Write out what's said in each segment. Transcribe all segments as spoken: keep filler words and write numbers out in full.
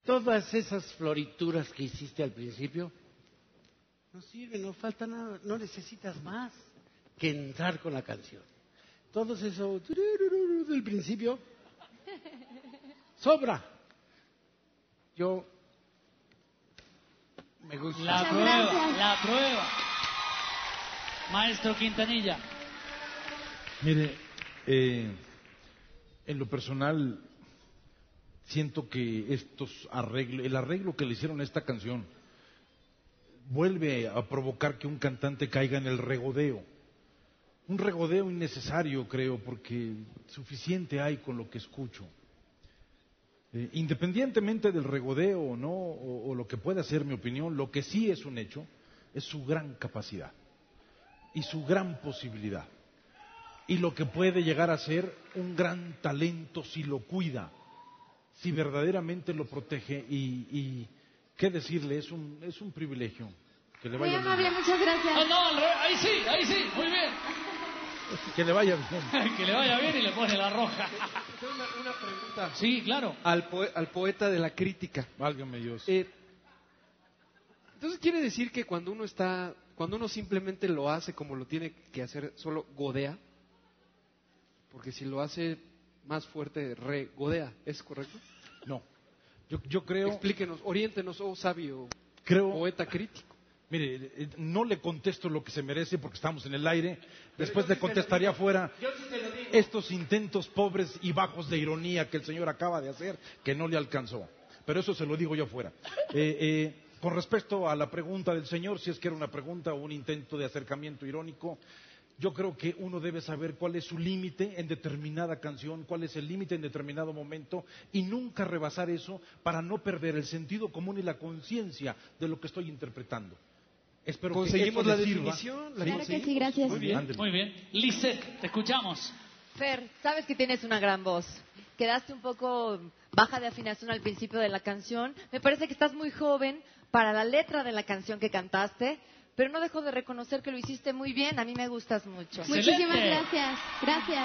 Todas esas florituras que hiciste al principio no sirven, no falta nada, no necesitas más que entrar con la canción. Todo eso del principio sobra. Yo me gusta. La Muchas prueba, gracias. la prueba. Maestro Quintanilla. Mire, eh, en lo personal siento que estos arreglos, el arreglo que le hicieron a esta canción vuelve a provocar que un cantante caiga en el regodeo. Un regodeo innecesario, creo, porque suficiente hay con lo que escucho. Eh, independientemente del regodeo o no, o, o lo que pueda ser mi opinión, lo que sí es un hecho es su gran capacidad y su gran posibilidad. Y lo que puede llegar a ser un gran talento si lo cuida, si verdaderamente lo protege y, y qué decirle, es un, es un privilegio. Que le Muy vaya amable, bien. muchas gracias. No, no, al revés. Ahí sí, ahí sí, muy bien. Que le vaya bien. Que le vaya bien y le pone la roja. Una, una pregunta Sí, claro. al, poe- al poeta de la crítica. Válgame Dios. Eh, entonces quiere decir que cuando uno está, cuando uno simplemente lo hace como lo tiene que hacer, solo godea, porque si lo hace más fuerte, regodea, ¿es correcto? No, yo, yo creo, Explíquenos, oriéntenos, oh sabio creo, poeta crítico. mire, eh, no le contesto lo que se merece porque estamos en el aire, después le contestaría afuera estos intentos pobres y bajos de ironía que el señor acaba de hacer, que no le alcanzó, pero eso se lo digo yo afuera. Eh, eh, con respecto a la pregunta del señor, si es que era una pregunta o un intento de acercamiento irónico, yo creo que uno debe saber cuál es su límite en determinada canción, cuál es el límite en determinado momento y nunca rebasar eso para no perder el sentido común y la conciencia de lo que estoy interpretando. Espero Conseguimos que la eso le sirva. definición, la Claro que sí, conseguimos. gracias. Muy bien. Ándele. Muy bien. Lisette, te escuchamos. Fer, sabes que tienes una gran voz. Quedaste un poco baja de afinación al principio de la canción. Me parece que estás muy joven para la letra de la canción que cantaste, pero no dejo de reconocer que lo hiciste muy bien. A mí me gustas mucho. Excelente. Muchísimas gracias. Gracias.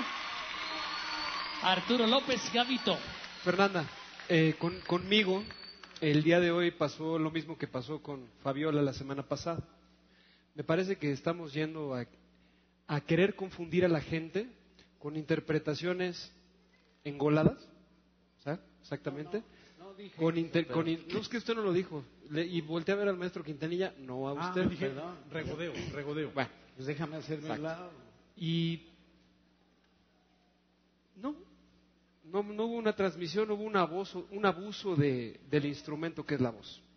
Arturo López Gavito. Fernanda, eh, con- conmigo el día de hoy pasó lo mismo que pasó con Fabiola la semana pasada. Me parece que estamos yendo a, a querer confundir a la gente con interpretaciones engoladas, ¿sabes? Exactamente. Con inter- con in- no, es que usted no lo dijo. Le- y volteé a ver al maestro Quintanilla, no a Ah, usted. dije, regodeo, regodeo. Bueno, Pues déjame hacerme un lado. y no, no, no hubo una transmisión, no hubo un abuso, un abuso de, del instrumento que es la voz.